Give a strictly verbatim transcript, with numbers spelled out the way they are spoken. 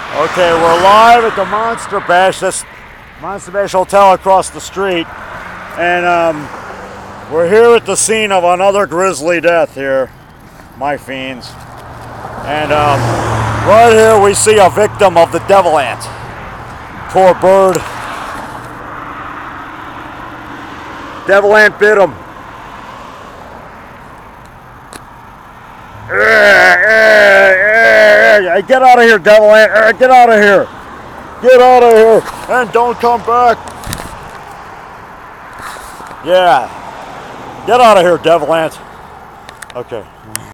Okay, we're live at the Monster Bash, this Monster Bash Hotel across the street, and um, we're here at the scene of another grisly death here, my fiends. And um, right here we see a victim of the devil ant. Poor bird. Devil ant bit him. Get out of here, devil ant! Get out of here! Get out of here! And don't come back! Yeah. Get out of here, devil ant! Okay.